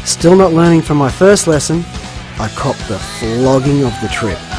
Still not learning from my first lesson, I copped the flogging of the trip.